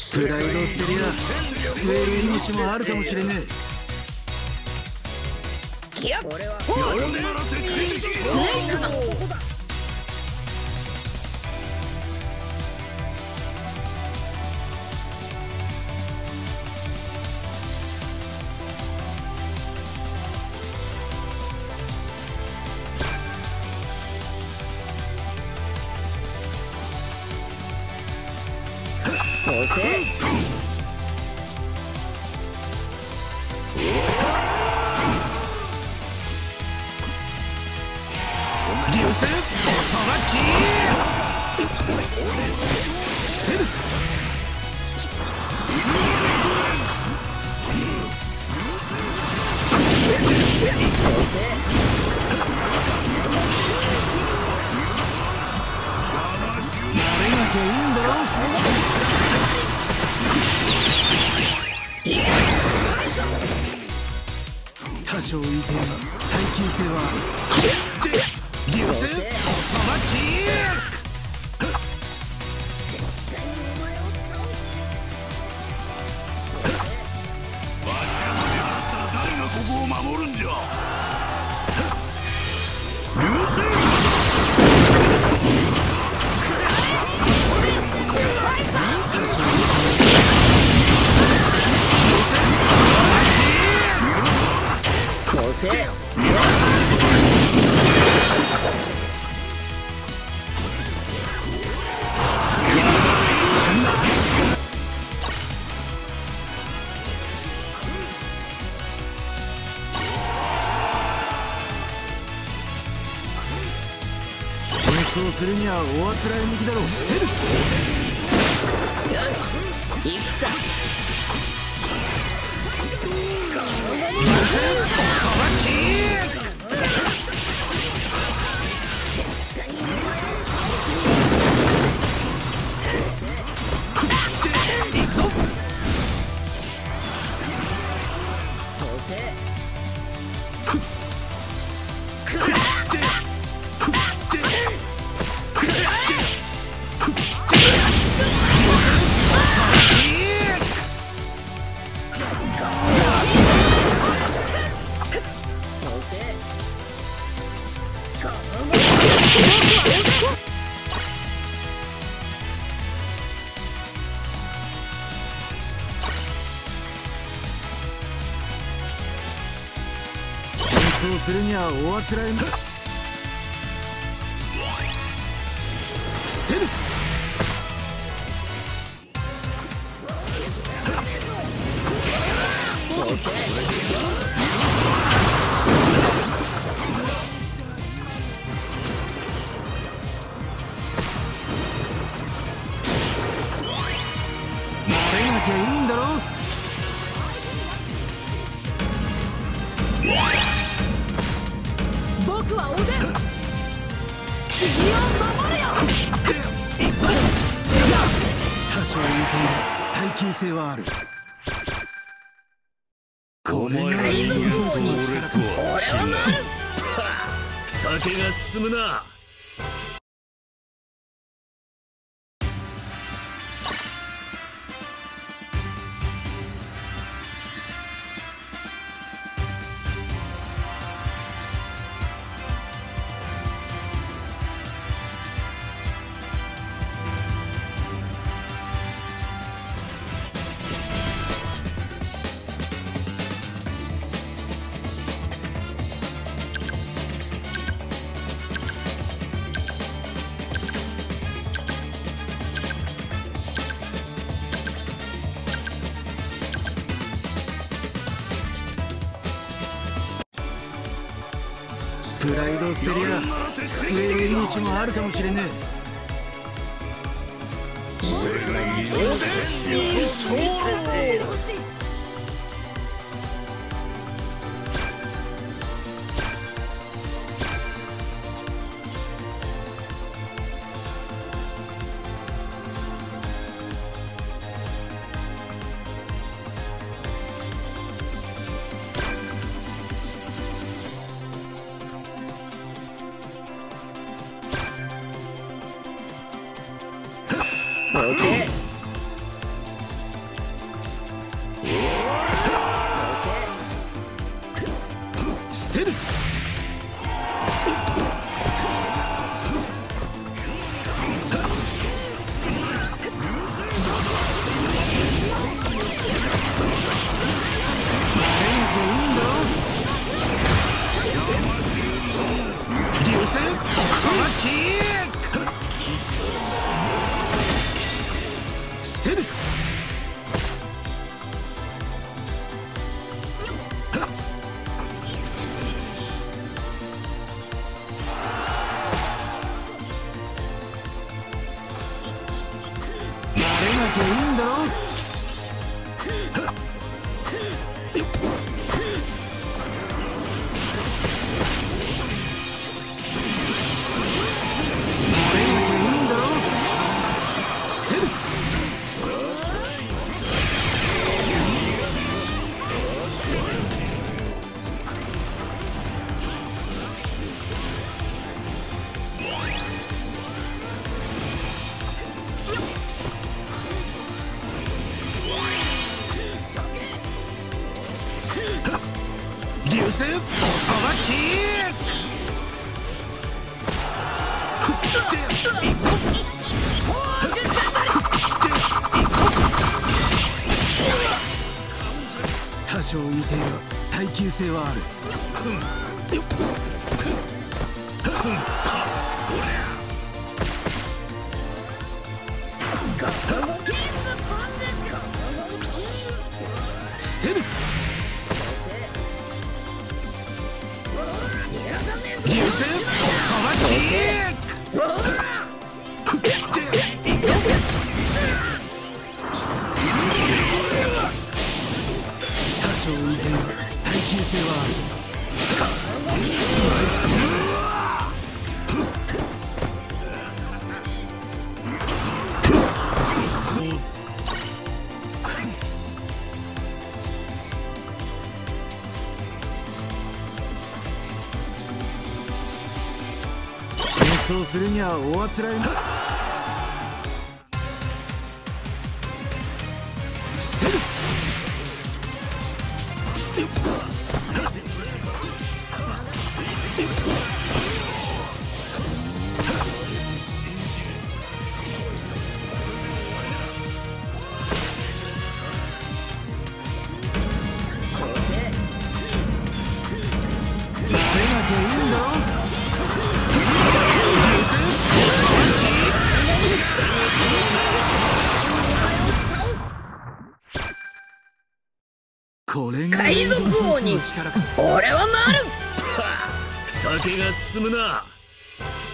プライドを捨てりゃ救える命もあるかもしれねえ。 俺はスネークだ。 多少いて耐久性は流星さばき。わしが手払ったら誰がここを守るんじゃ。流星そうするにはおあつらい向きだろう。捨てる。よし、行くか。そうするにはおあつらいな。捨てる。慣れなきゃいいんだろ。 僕はおでん。君を守るよ。 多少いて耐久性はある。これがインドルフートの力か。 俺はなる。 酒が進むな。 プライドを捨てりゃ救える命もあるかもしれねえ。 せさばき捨てる慣れなきゃいいんだろ流星さばき多少似ている耐久性はある。捨てる流星さばき多少似ている耐久性はある。そうするにはおあつらいな。捨てる慣れなきゃいいんだろこれが海賊王に俺はなる。 酒が進むな。